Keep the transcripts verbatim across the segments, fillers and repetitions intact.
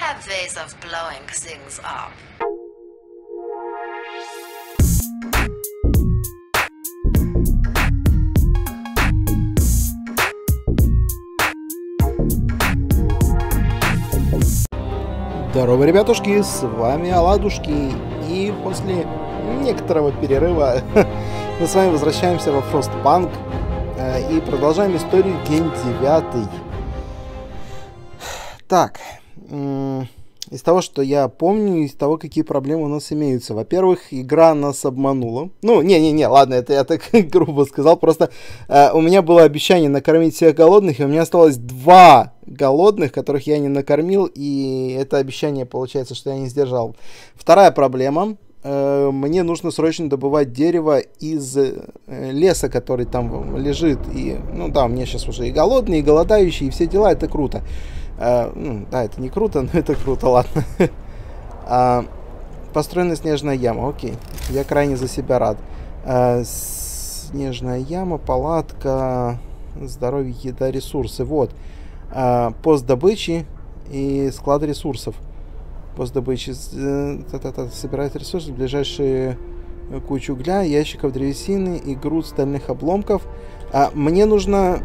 have ways of blowing things up. Здорово, ребятушки, с вами Оладушки, и после некоторого перерыва мы с вами возвращаемся во Frostpunk э, и продолжаем историю день девятый. Так, из того, что я помню, из того, какие проблемы у нас имеются. Во-первых, игра нас обманула. Ну, не-не-не, ладно, это я так грубо сказал. Просто э, у меня было обещание накормить всех голодных, и у меня осталось два голодных, которых я не накормил, и это обещание, получается, что я не сдержал. Вторая проблема. Э, мне нужно срочно добывать дерево из э, леса, который там лежит. И, ну да, у меня сейчас уже и голодные, и голодающие, и все дела, это круто. Uh, ну, да, это не круто, но это круто, ладно. uh, Построена снежная яма, окей. Я крайне за себя рад. uh, Снежная яма, палатка, здоровье, еда, ресурсы. Вот. uh, Пост добычи и склад ресурсов. Пост добычи uh, собирает ресурсы, ближайшие кучу угля, ящиков древесины и груд стальных обломков. uh, Мне нужно...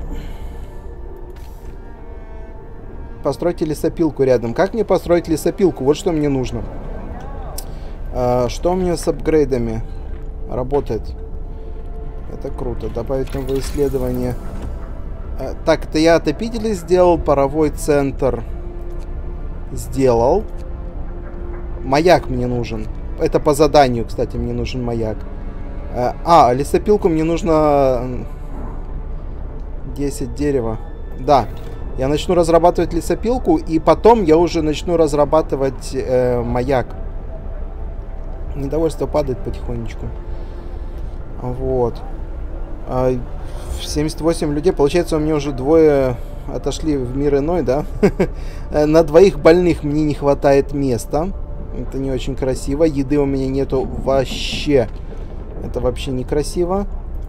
Постройте лесопилку рядом. Как мне построить лесопилку? Вот что мне нужно. А, что у меня с апгрейдами? Работает. Это круто. Добавить новые исследования. А, так, это я отопители сделал. Паровой центр сделал. Маяк мне нужен. Это по заданию, кстати, мне нужен маяк. А, а лесопилку мне нужно десять дерева. Да. Я начну разрабатывать лесопилку, и потом я уже начну разрабатывать э, маяк. Недовольство падает потихонечку. Вот. А, семьдесят восемь людей. Получается, у меня уже двое отошли в мир иной, да? На двоих больных мне не хватает места. Это не очень красиво. Еды у меня нету вообще. Это вообще некрасиво.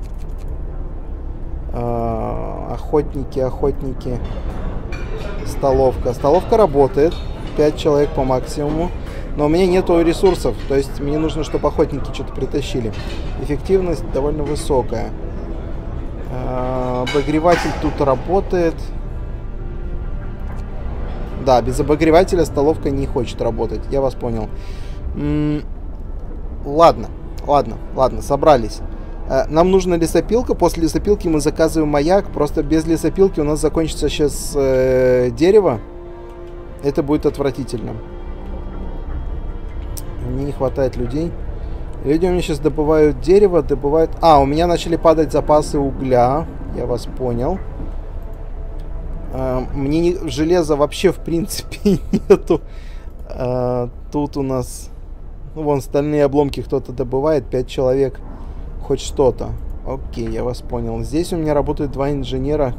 А, охотники, охотники. Столовка. Столовка работает. пять человек по максимуму. Но у меня нету ресурсов. То есть мне нужно, чтобы охотники что-то притащили. Эффективность довольно высокая. А, обогреватель тут работает. Да, без обогревателя столовка не хочет работать. Я вас понял. М-м- ладно. Ладно. Ладно. Собрались. Нам нужна лесопилка. После лесопилки мы заказываем маяк. Просто без лесопилки у нас закончится сейчас э, дерево. Это будет отвратительно. Мне не хватает людей. Люди у меня сейчас добывают дерево, добывают... А, у меня начали падать запасы угля. Я вас понял. Э, мне не... железа вообще в принципе нету. Э, тут у нас... Ну, вон стальные обломки кто-то добывает. Пять человек. Хоть что-то. Окей, я вас понял. Здесь у меня работают два инженера.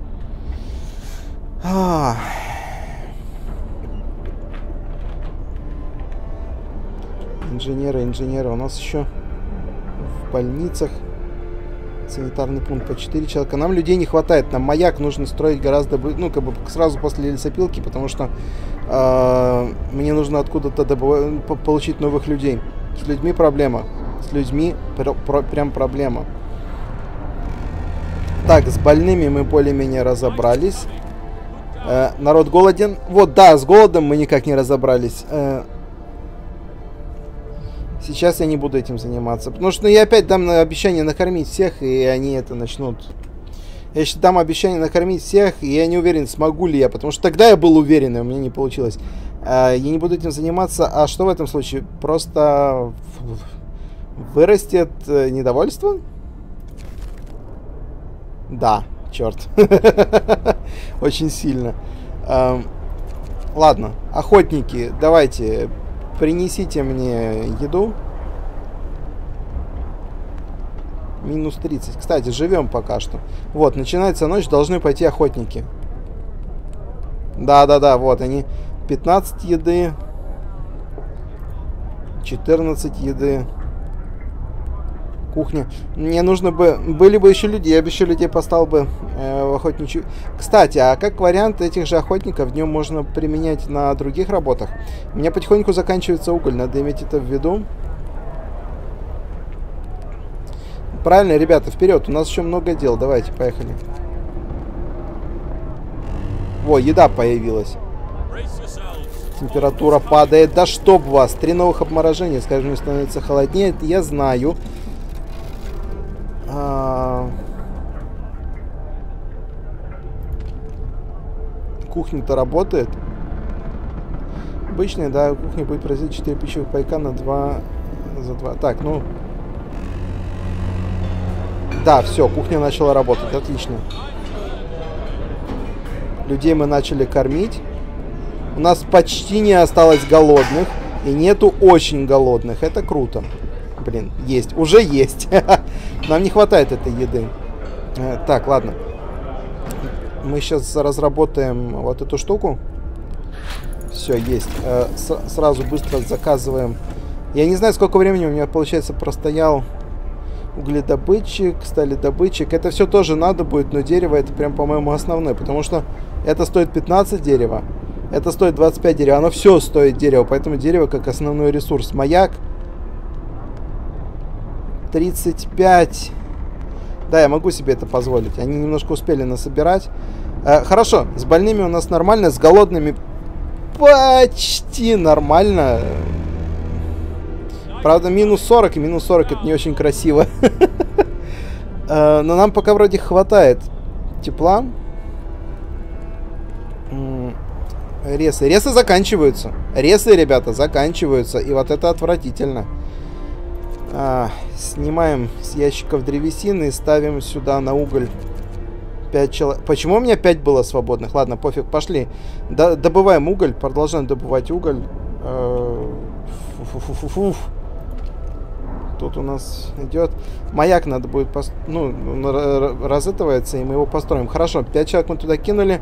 А. Инженеры, инженеры. У нас еще в больницах санитарный пункт по четыре человека. Нам людей не хватает. Нам маяк нужно строить гораздо... Ну, как бы сразу после лесопилки, потому что э, мне нужно откуда-то добыв... получить новых людей. С людьми проблема. С людьми пр пр прям проблема. Так, с больными мы более-менее разобрались. Э, народ голоден. Вот, да, с голодом мы никак не разобрались. Э, сейчас я не буду этим заниматься. Потому что ну, я опять дам обещание накормить всех, и они это начнут. Я сейчас дам обещание накормить всех, и я не уверен, смогу ли я. Потому что тогда я был уверен, и у меня не получилось. Э, я не буду этим заниматься. А что в этом случае? Просто... Вырастет э, недовольство? Да, черт. Очень сильно. Эм, ладно, охотники, давайте, принесите мне еду. Минус тридцать. Кстати, живем пока что. Вот, начинается ночь, должны пойти охотники. Да-да-да, вот они. пятнадцать еды. четырнадцать еды. Кухня. Мне нужно бы... Были бы еще люди, я бы еще людей поставил бы э, в охотничью... Кстати, а как вариант этих же охотников днем можно применять на других работах? У меня потихоньку заканчивается уголь, надо иметь это в виду. Правильно, ребята, вперед, у нас еще много дел. Давайте, поехали. Во, еда появилась. Температура падает. Да чтоб вас. Три новых обморожения. Скажем, становится холоднее. Это я знаю. А... Кухня-то работает. Обычная, да, кухня будет производить четыре пищевых пайка на два... За два. Так, ну... Да, все, кухня начала работать. Отлично. Людей мы начали кормить. У нас почти не осталось голодных. И нету очень голодных. Это круто. Блин, есть. Уже есть. Нам не хватает этой еды. Так, ладно. Мы сейчас разработаем вот эту штуку. Все, есть. Сразу быстро заказываем. Я не знаю, сколько времени у меня, получается, простоял угледобытчик, сталедобытчик. Это все тоже надо будет, но дерево это прям, по-моему, основное. Потому что это стоит пятнадцать дерева. Это стоит двадцать пять дерева. Оно все стоит дерево. Поэтому дерево как основной ресурс. Маяк. тридцать пять. Да, я могу себе это позволить. Они немножко успели насобирать. Э, хорошо. С больными у нас нормально. С голодными почти нормально. Правда, минус сорок. И минус сорок это не очень красиво. Но нам пока вроде хватает тепла. Ресы. Ресы заканчиваются. Ресы, ребята, заканчиваются. И вот это отвратительно. А, снимаем с ящиков древесины и ставим сюда на уголь пять человек. Почему у меня пять было свободных? Ладно, пофиг, пошли. Д добываем уголь. Продолжаем добывать уголь. Фу-фу-фу-фу. Тут у нас идет... Маяк надо будет... Пост... Ну, разытывается, и мы его построим. Хорошо, пять человек мы туда кинули.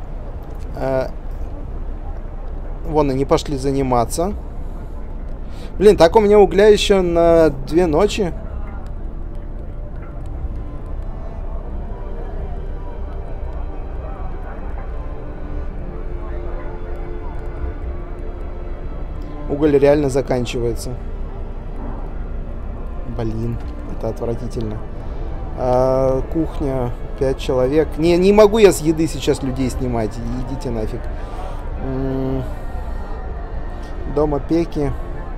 Вон они пошли заниматься. Блин, так у меня угля еще на две ночи. Уголь реально заканчивается. Блин, это отвратительно. А, кухня, пять человек. Не, не могу я с еды сейчас людей снимать. Идите нафиг. М-м- Дом опеки.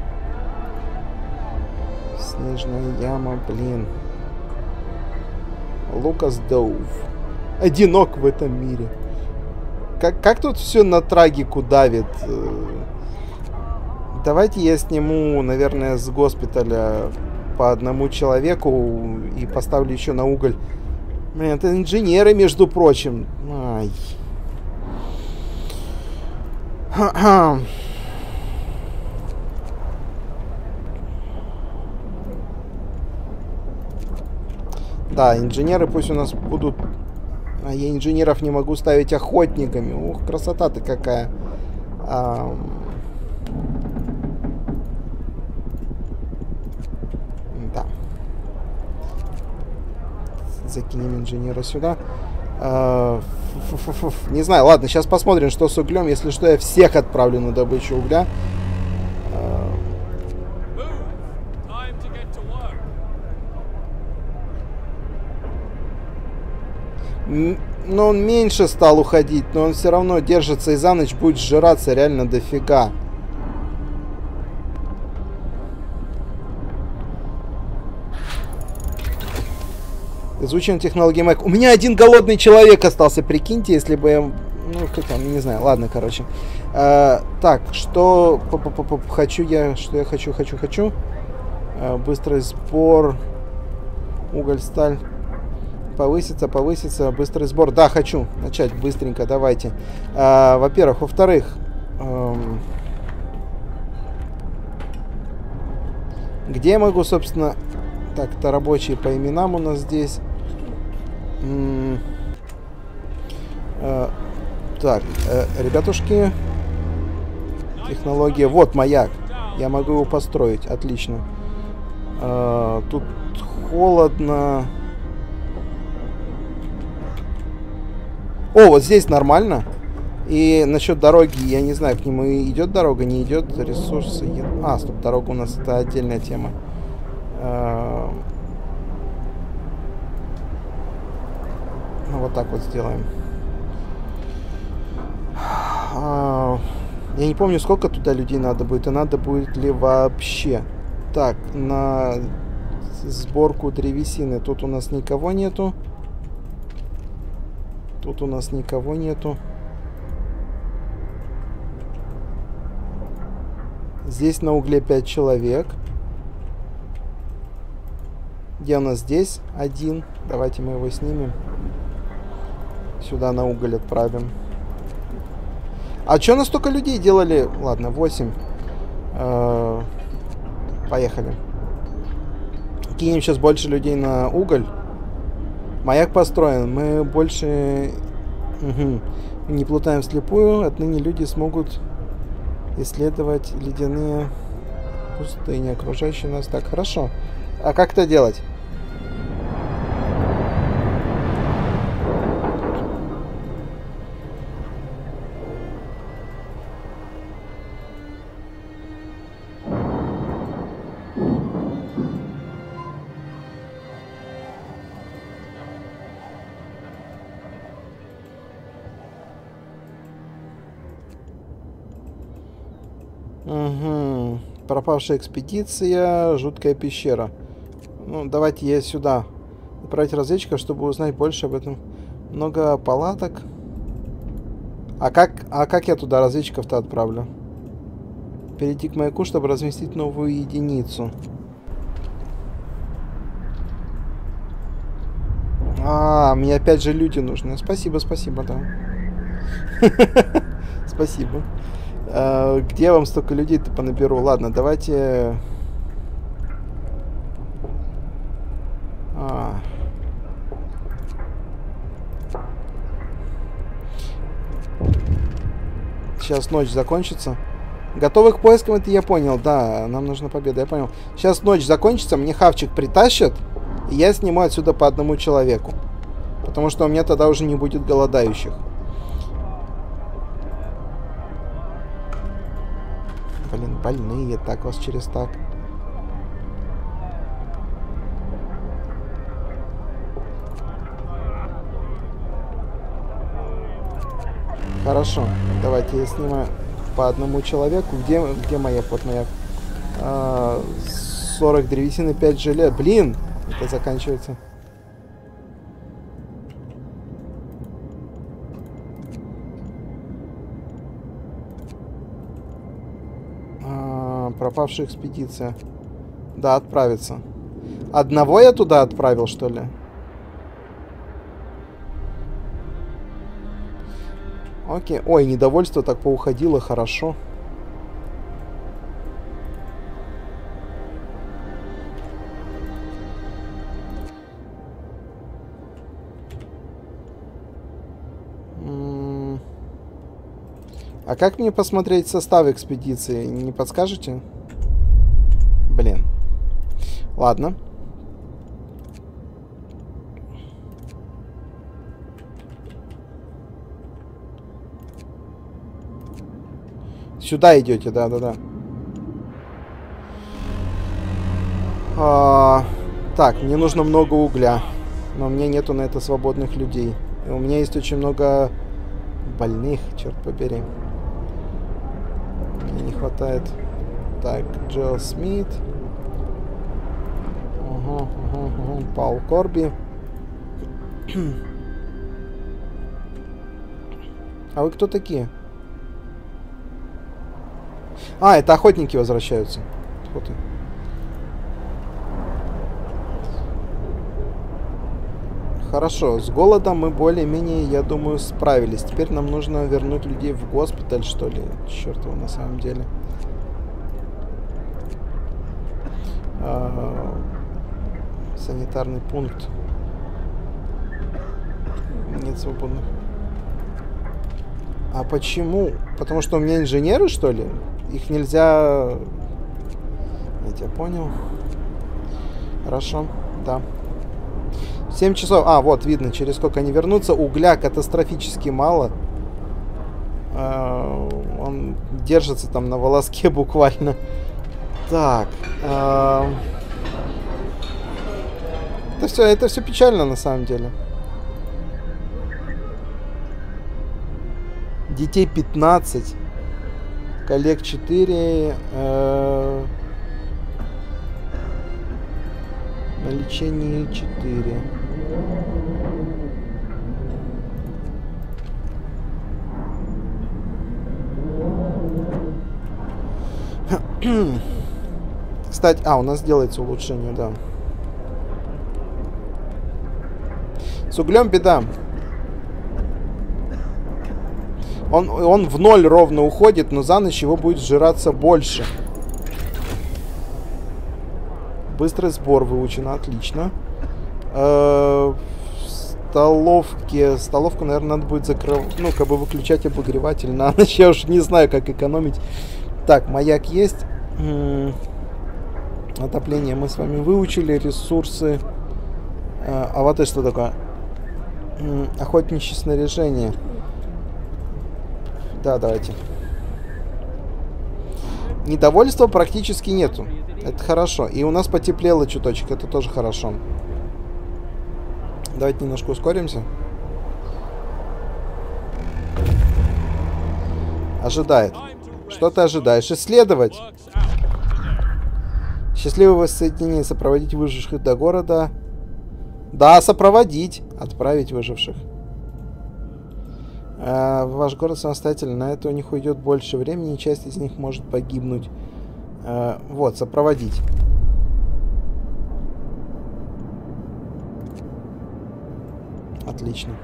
Снежная яма, блин. Лукас Доув. Одинок в этом мире. Как, как тут все на трагику давит? Давайте я сниму, наверное, с госпиталя по одному человеку и поставлю еще на уголь. Блин, это инженеры, между прочим. Ай. Ха-ха. Да, инженеры пусть у нас будут... А я инженеров не могу ставить охотниками. Ух, красота-то какая. А... Да. Закинем инженера сюда. А... Фу-фу-фу-фу. Не знаю, ладно, сейчас посмотрим, что с углем. Если что, я всех отправлю на добычу угля. Но он меньше стал уходить, но он все равно держится и за ночь будет сжираться реально дофига. Изучим технологии Мэг. У меня один голодный человек остался, прикиньте, если бы я... Ну, хотя, не знаю, ладно, короче. А, так, что хочу я, что я хочу, хочу, хочу. А, быстрый сбор. Уголь, сталь. Повысится, повысится, быстрый сбор. Да, хочу начать быстренько, давайте. А, во-первых. Во-вторых, эм, где я могу, собственно... Так, это рабочие по именам у нас здесь. М-м, э, так, э, ребятушки. Технология. Вот маяк. Я могу его построить, отлично. Э, тут холодно. О, вот здесь нормально. И насчет дороги, я не знаю, к нему идет дорога, не идет, ресурсы. А, стоп, дорога у нас это отдельная тема. Ну, вот так вот сделаем. Я не помню, сколько туда людей надо будет, и надо будет ли вообще. Так, на сборку древесины тут у нас никого нету. Тут у нас никого нету. Здесь на угле пять человек. Где у нас здесь? Один. Давайте мы его снимем. Сюда на уголь отправим. А что настолько людей делали? Ладно, восемь. Э-э- поехали. Кинем сейчас больше людей на уголь. Маяк построен. Мы больше... Угу. Не плутаем вслепую. Отныне люди смогут исследовать ледяные пустыни, окружающие нас. Так, хорошо. А как это делать? Угу. Пропавшая экспедиция, жуткая пещера. Ну, давайте я сюда. Отправить разведчиков, чтобы узнать больше об этом. Много палаток. А как, а как я туда разведчиков-то отправлю? Перейти к маяку, чтобы разместить новую единицу. А, мне опять же люди нужны. Спасибо, спасибо, да. Спасибо. Где я вам столько людей-то понаберу? Ладно, давайте... А. Сейчас ночь закончится. Готовы к поискам, это я понял. Да, нам нужна победа, я понял. Сейчас ночь закончится, мне хавчик притащат, и я сниму отсюда по одному человеку. Потому что у меня тогда уже не будет голодающих. Блин, больные, так вас через так. Хорошо, давайте я снимаю по одному человеку. Где, где маяк? Вот маяк. А, сорок древесины, пять желез. Блин, это заканчивается. Пропавшая экспедиция. Да, отправиться. Одного я туда отправил, что ли? Окей. Ой, недовольство так поуходило, хорошо. А как мне посмотреть состав экспедиции? Не подскажете? Блин. Ладно. Сюда идете, да-да-да. А, так, мне нужно много угля. Но у меня нету на это свободных людей. И у меня есть очень много больных, черт побери. Мне не хватает. Так, Джоэл Смит. Угу, угу, угу. Паул Корби. А вы кто такие? А, это охотники возвращаются. Вот и. Хорошо, с голодом мы более-менее, я думаю, справились. Теперь нам нужно вернуть людей в госпиталь, что ли. Черт его, на самом деле. А, санитарный пункт. Нет свободных. А почему? Потому что у меня инженеры, что ли? Их нельзя... Я тебя понял. Хорошо. Да. семь часов. А, вот, видно, через сколько они вернутся. Угля катастрофически мало. Э, он держится там на волоске буквально. Так. Э, это все, это все печально на самом деле. Детей пятнадцать. Коллег четыре. Э, на лечении четыре. Кстати, а, у нас делается улучшение, да. С углем беда. Он, он в ноль ровно уходит, но за ночь его будет сжираться больше. Быстрый сбор выучено, отлично. Э-э- в столовке. Столовку, наверное, надо будет закрывать. Ну, как бы выключать обогреватель на ночь. Я уж не знаю, как экономить. Так, маяк есть. М-м- отопление мы с вами выучили. Ресурсы. Э- а вот это что такое? М-м- охотничье снаряжение. Да, давайте. Недовольства практически нету. Это хорошо. И у нас потеплело чуточек. Это тоже хорошо. Давайте немножко ускоримся. Ожидает. Что ты ожидаешь? Исследовать. Счастливого воссоединения. Сопроводить выживших до города. Да, сопроводить. Отправить выживших. В ваш город самостоятельно. На это у них уйдет больше времени, и часть из них может погибнуть. Вот, сопроводить. Отлично.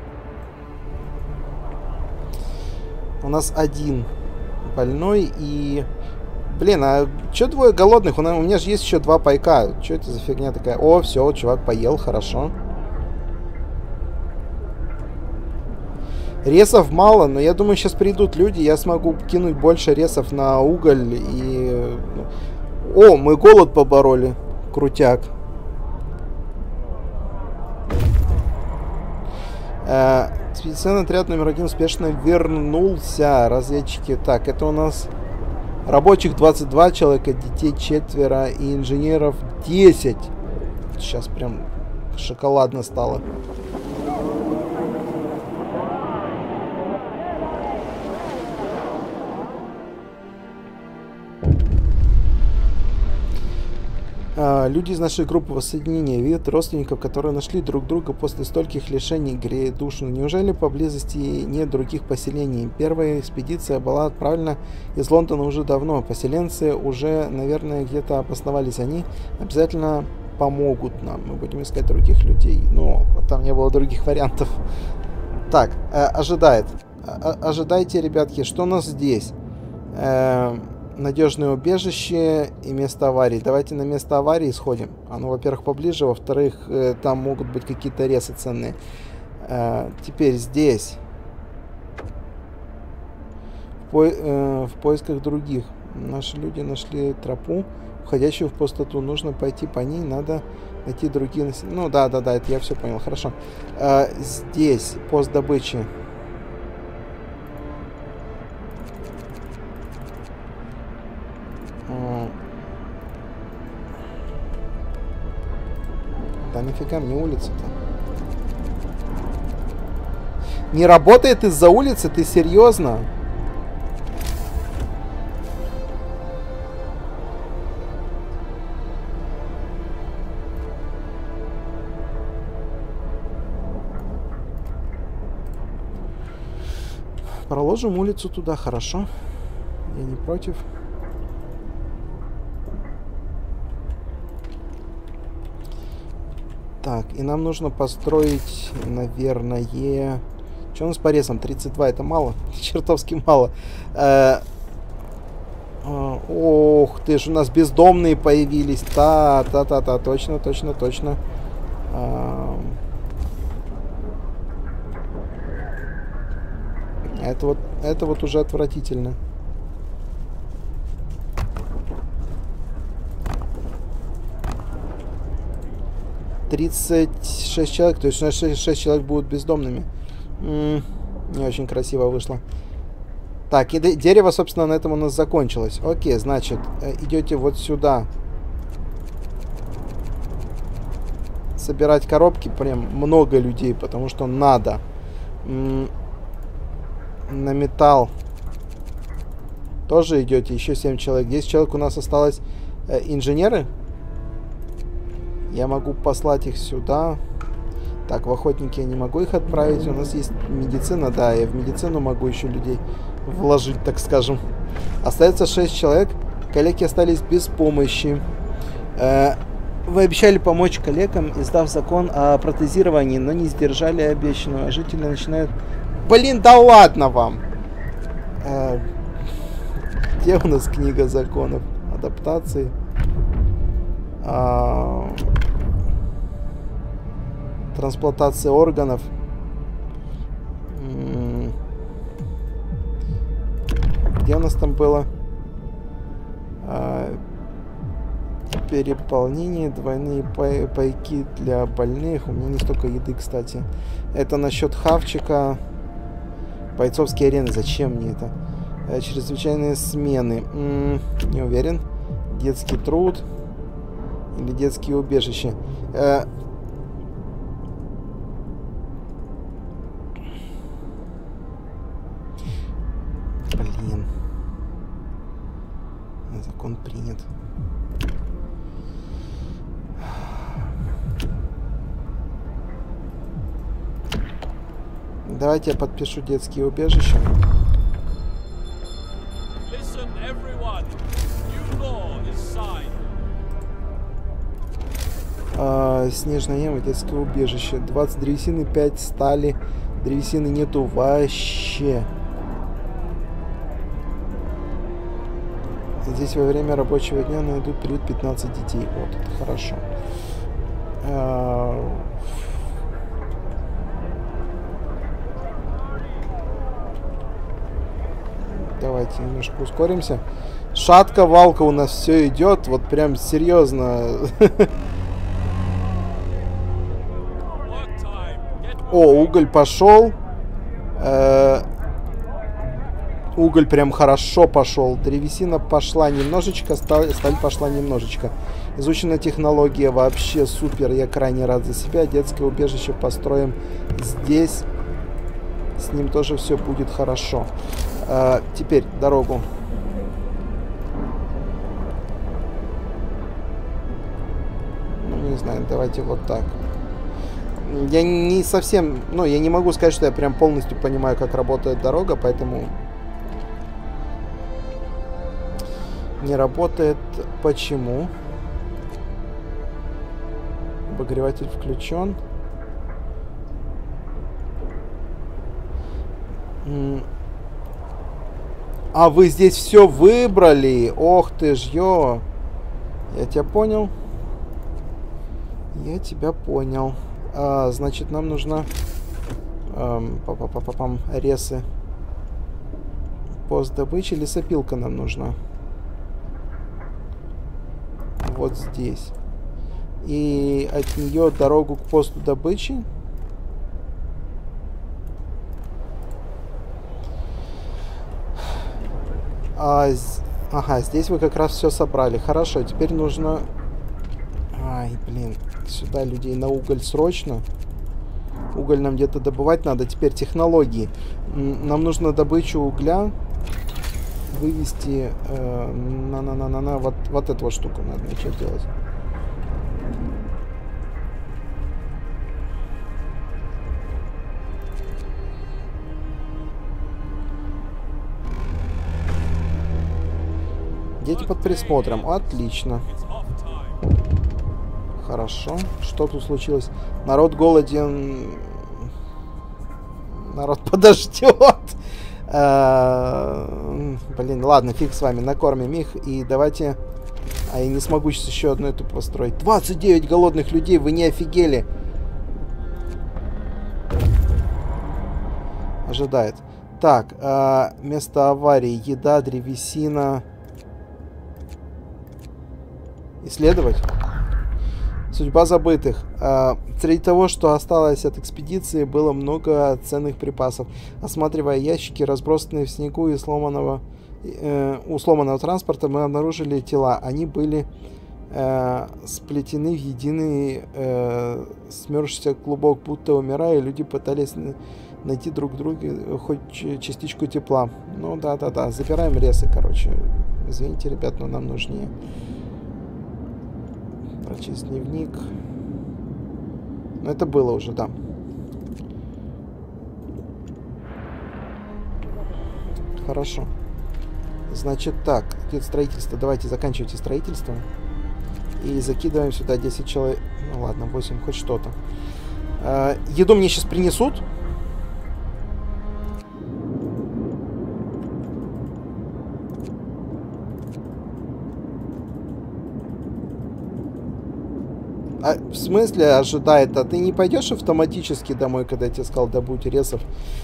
У нас один больной и... Блин, а чё двое голодных? У меня же есть еще два пайка. Что это за фигня такая? О, все, чувак поел, хорошо. Ресов мало, но я думаю, сейчас придут люди, я смогу кинуть больше ресов на уголь и... О, мы голод побороли. Крутяк. Э, специальный отряд номер один успешно вернулся. Разведчики. Так, это у нас рабочих двадцать два человека, детей четверо и инженеров десять. Сейчас прям шоколадно стало. Люди из нашей группы воссоединения видят родственников, которые нашли друг друга после стольких лишений, греет душу. Неужели поблизости нет других поселений? Первая экспедиция была отправлена из Лондона уже давно. Поселенцы уже, наверное, где-то обосновались. Они обязательно помогут нам. Мы будем искать других людей. Но там не было других вариантов. Так, э, ожидает. О- ожидайте, ребятки, что у нас здесь? Э- Надежное убежище и место аварии. Давайте на место аварии сходим. Оно, во-первых, поближе, во-вторых, э, там могут быть какие-то ресы ценные. Э, теперь здесь. В, по э, в поисках других. Наши люди нашли тропу, уходящую в пустоту. Нужно пойти по ней, надо найти другие... Ну, да-да-да, это я все понял, хорошо. Э, здесь пост добычи. Да нафига мне улица-то? Не работает из-за улицы? Ты серьезно? Проложим улицу туда, хорошо. Я не против. Так, и нам нужно построить, наверное... Что у нас по ресам? тридцать два, это мало? Чертовски мало. Э -э ох ты ж, у нас бездомные появились. Та-та-та-та, точно, точно, точно. Э это вот, это вот уже отвратительно. тридцать шесть человек, то есть шесть, шесть человек будут бездомными. М-м, не очень красиво вышло. Так, и дерево, собственно, на этом у нас закончилось. Окей, значит, идете вот сюда. Собирать коробки, прям много людей, потому что надо. М-м, на металл тоже идете, еще семь человек. десять человек у нас осталось. Э, инженеры. Я могу послать их сюда. Так, в охотники я не могу их отправить. У нас есть медицина, да, я в медицину могу еще людей вложить, так скажем. Остается шесть человек. Коллеги остались без помощи. Э, вы обещали помочь коллегам, издав закон о протезировании, но не сдержали обещанного. Жители начинают... Блин, да ладно вам! Э, где у нас книга законов? Адаптации. А... Трансплантация органов. Где у нас там было? А... Переполнение, двойные пай пайки для больных. У меня не столько еды, кстати. Это насчет хавчика. Бойцовские арены. Зачем мне это? А, чрезвычайные смены. М-м, не уверен. Детский труд. Или детские убежища. А... Блин. Закон принят. Давайте я подпишу детские убежища. А, снежная яма, детское убежище. двадцать древесины, пять стали. Древесины нету вообще. Здесь во время рабочего дня найдут приют пятнадцать детей. Вот, это хорошо. А... Давайте немножко ускоримся. Шатка-валка у нас все идет. Вот прям серьезно. О, уголь пошел. Уголь прям хорошо пошел. Древесина пошла немножечко. Сталь, сталь пошла немножечко. Изучена технология вообще супер. Я крайне рад за себя. Детское убежище построим здесь. С ним тоже все будет хорошо. А, теперь дорогу. Ну, не знаю, давайте вот так. Я не совсем... Ну, я не могу сказать, что я прям полностью понимаю, как работает дорога, поэтому... Не работает. Почему? Обогреватель включен. А вы здесь все выбрали? Ох ты ж, ё. Я тебя понял. Я тебя понял. А, значит, нам нужно... Эм, па-па-па-па-пам, ресы. Пост добычи. Лесопилка нам нужна. Вот здесь. И от нее дорогу к посту добычи. А, ага, здесь вы как раз все собрали. Хорошо, теперь нужно... Ай, блин. Сюда людей на уголь срочно. Уголь нам где-то добывать надо. Теперь технологии. Нам нужно добычу угля вывести э, на на на на на вот вот эту вот штуку надо начать делать. Дети под присмотром. Отлично. Хорошо. Что тут случилось? Народ голоден. Народ подождет. А, блин, ладно, фиг с вами. Накормим их. И давайте... А я не смогу сейчас еще одну эту построить. двадцать девять голодных людей. Вы не офигели? Ожидает. Так, а, место аварии. Еда, древесина... Исследовать. Судьба забытых. А, среди того, что осталось от экспедиции, было много ценных припасов. Осматривая ящики, разбросанные в снегу и сломанного, э, у сломанного транспорта, мы обнаружили тела. Они были э, сплетены в единый э, смерзшийся клубок, будто умирая, люди пытались найти друг друга хоть частичку тепла. Ну да-да-да, забираем ресы, короче. Извините, ребят, но нам нужнее. Прочесть дневник. Ну, это было уже, да. Хорошо. Значит так, идет строительство. Давайте заканчивайте строительство. И закидываем сюда десять человек. Ну ладно, восемь, хоть что-то. Э, еду мне сейчас принесут. А, в смысле ожидает? А ты не пойдешь автоматически домой, когда я тебе сказал, добудь ресов?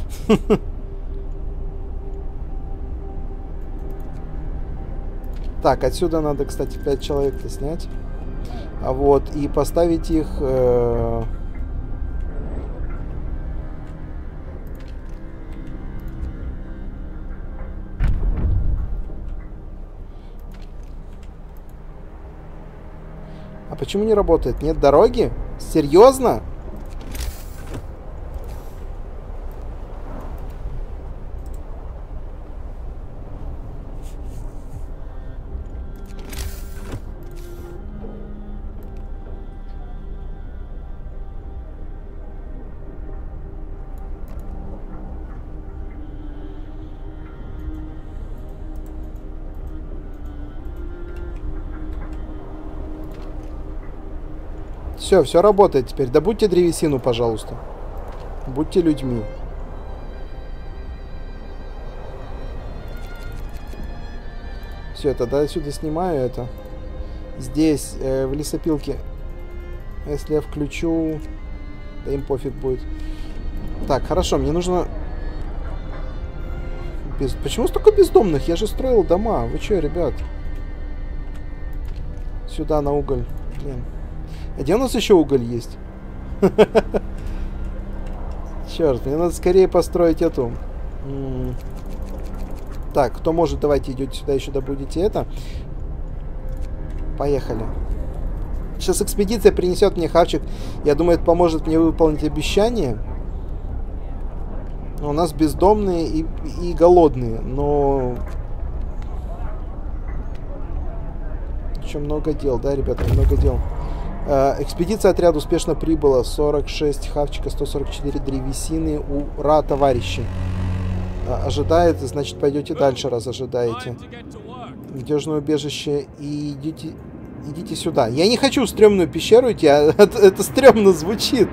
Так, отсюда надо, кстати, пять человек-то снять. А вот, и поставить их... Э А почему не работает? Нет дороги? Серьезно? Все, все работает теперь. Добудьте древесину, пожалуйста. Будьте людьми. Все, тогда отсюда снимаю это. Здесь, э, в лесопилке. Если я включу... Да им пофиг будет. Так, хорошо, мне нужно... Без... Почему столько бездомных? Я же строил дома. Вы что, ребят? Сюда на уголь. Блин. А где у нас еще уголь есть? Черт, мне надо скорее построить эту. Так, кто может, давайте идете сюда, еще добудете это. Поехали. Сейчас экспедиция принесет мне хавчик. Я думаю, это поможет мне выполнить обещание. У нас бездомные и, и голодные, но... Еще много дел, да, ребята, много дел. Экспедиция отряд успешно прибыла. сорок шесть хавчика, сто сорок четыре древесины. Ура, товарищи. Ожидает, значит, пойдете дальше, раз ожидаете. Надежное убежище. И идите, идите сюда. Я не хочу в стрёмную пещеру идти, а это, это стрёмно звучит.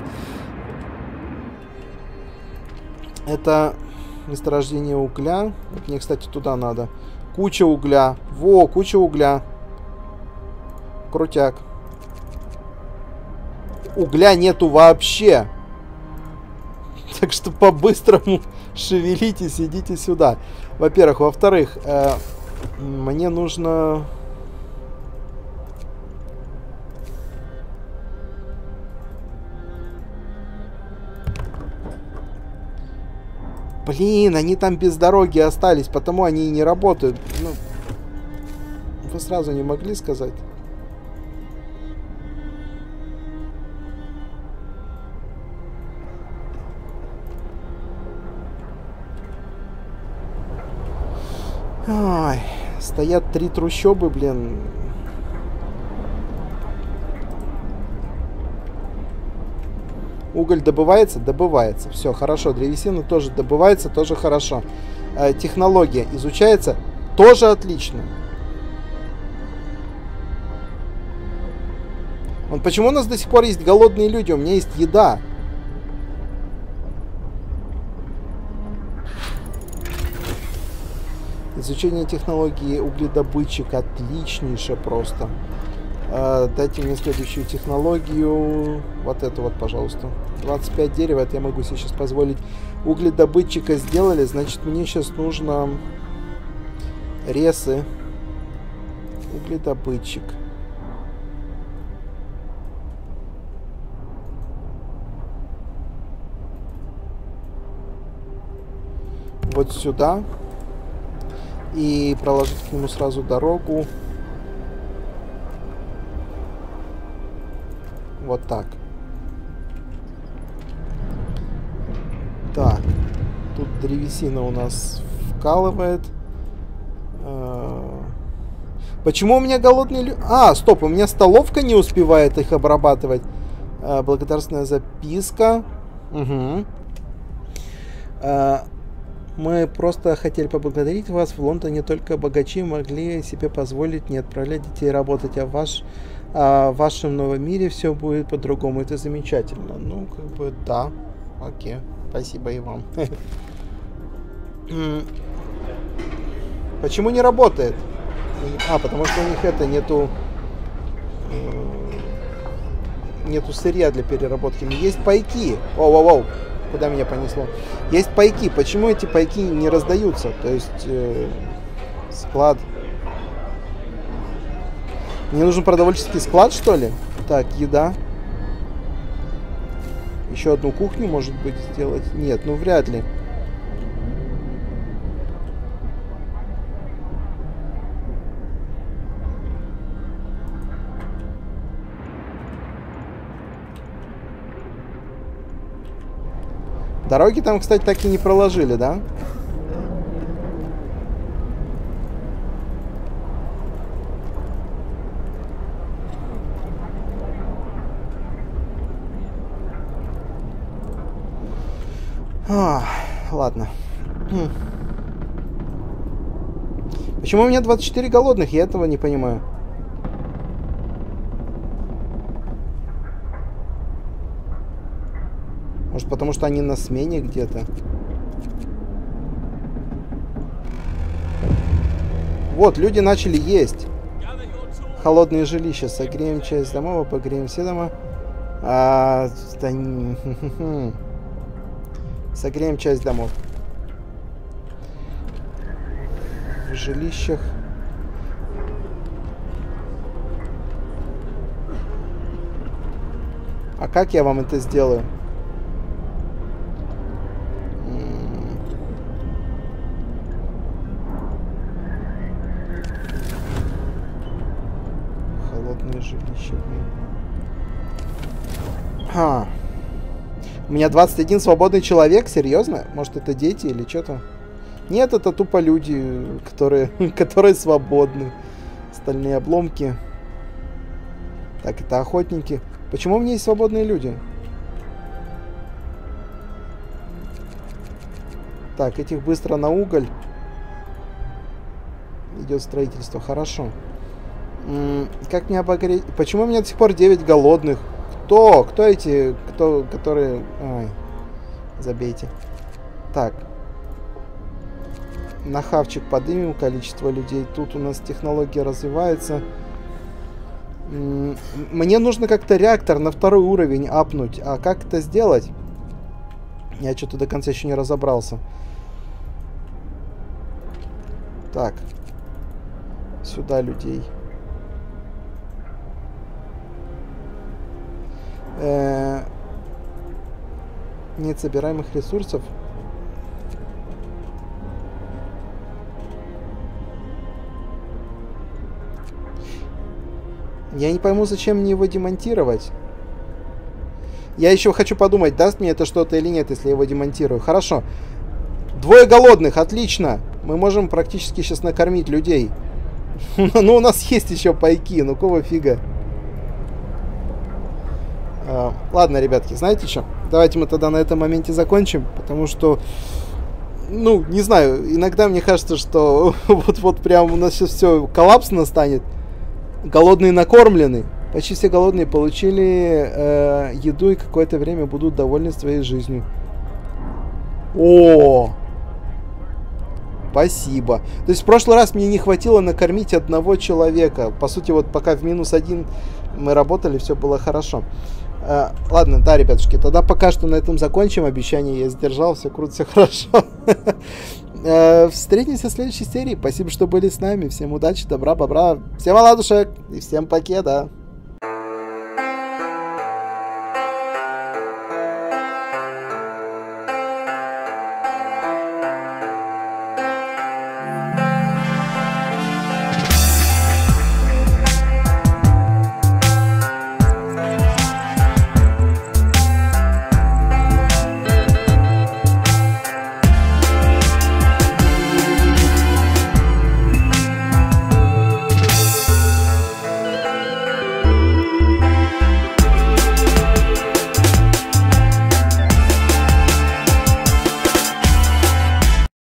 Это месторождение угля. Вот мне, кстати, туда надо. Куча угля. Во, куча угля. Крутяк. Угля нету вообще. Так что по-быстрому шевелитесь, идите сюда. Во-первых. Во-вторых, э, мне нужно... Блин, они там без дороги остались, потому они и не работают. Ну, вы сразу не могли сказать? Ой, стоят три трущобы, блин. Уголь добывается? Добывается. Все, хорошо. Древесина тоже добывается, тоже хорошо. Э, технология изучается? Тоже отлично. Вон, почему у нас до сих пор есть голодные люди? У меня есть еда. Изучение технологии угледобытчик отличнейше просто. Э, дайте мне следующую технологию. Вот эту вот, пожалуйста. двадцать пять дерева, это я могу себе сейчас позволить. Угледобытчика сделали, значит, мне сейчас нужно ресы. Угледобытчик. вот сюда. И проложить к нему сразу дорогу. Вот так. Так. Тут древесина у нас вкалывает. Почему у меня голодные люди? А, стоп, у меня столовка не успевает их обрабатывать. Благодарственная записка. Угу. Мы просто хотели поблагодарить вас. В Лондоне только богачи могли себе позволить не отправлять детей работать, а в, ваш, а в вашем новом мире все будет по-другому. Это замечательно. Ну, как бы, да. Окей. Спасибо и вам. Почему не работает? А, потому что у них это нету... Нету сырья для переработки. Есть пайки. Оу-оу-оу. Куда меня понесло? Есть пайки. Почему эти пайки не раздаются? То есть э, склад. Мне нужен продовольческий склад, что ли? Так, еда. Еще одну кухню, может быть, сделать? Нет, ну вряд ли. Дороги там, кстати, так и не проложили, да? А, ладно. Хм. Почему у меня двадцать четыре голодных? Я этого не понимаю. Может, потому что они на смене где-то? Вот, люди начали есть. Холодные жилища. Согреем часть домов, погреем все дома. А, да, согреем часть домов. В жилищах. А как я вам это сделаю? Жилище. А. У меня двадцать один свободный человек? Серьезно? Может, это дети или что-то? Нет, это тупо люди, которые, которые свободны. Стальные обломки. Так, это охотники. Почему у меня есть свободные люди? Так, этих быстро на уголь. Идет строительство. Хорошо. Как мне обогреть? Почему у меня до сих пор девять голодных? Кто? Кто эти? Кто, которые... Ай, забейте. Так. На хавчик поднимем количество людей. Тут у нас технология развивается. Мне нужно как-то реактор на второй уровень апнуть. А как это сделать? Я что-то до конца еще не разобрался. Так. Сюда людей. Э-э- нет собираемых ресурсов. Я не пойму, зачем мне его демонтировать. Я еще хочу подумать, даст мне это что-то или нет, если я его демонтирую. Хорошо. Двое голодных, отлично. Мы можем практически сейчас накормить людей. Ну, у нас есть еще пайки, ну какого фига. Uh, ладно, ребятки, знаете что? Давайте мы тогда на этом моменте закончим, потому что, ну, не знаю, иногда мне кажется, что вот-вот прям у нас сейчас все коллапс настанет. Голодные накормлены. Почти все голодные получили э, еду и какое-то время будут довольны своей жизнью. О! Спасибо. То есть в прошлый раз мне не хватило накормить одного человека. По сути, вот пока в минус один мы работали, все было хорошо. Uh, ладно, да, ребятушки, тогда пока что на этом закончим. Обещание я сдержал, все круто, все хорошо. uh, встретимся в следующей серии. Спасибо, что были с нами. Всем удачи, добра, бобра. Всем оладушек и всем покеда.